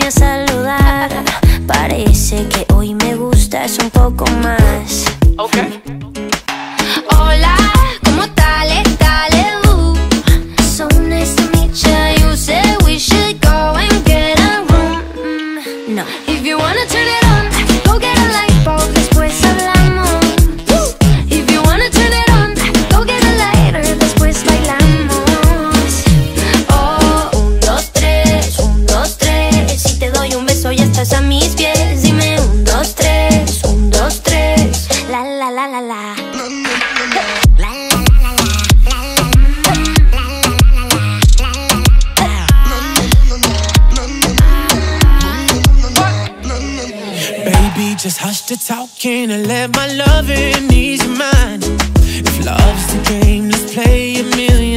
vine a saludar. Parece que hoy me gustas un poco más. Okay. Hola, ¿cómo tal? So nice to meet you. You said we should go and get a room. No. If you wanna turn it on, go get a light bulb, después hablamos. If you wanna turn it on, go get a lighter, después bailamos. Oh, 1, 2, 3, 1, 2, 3. Si te doy un beso ya estás a mis pies. Dime 1, 2, 3, 1, 2, 3. La la la la la. Baby, just hush the talking and let my loving ease your mind. If love's the game, let's play a million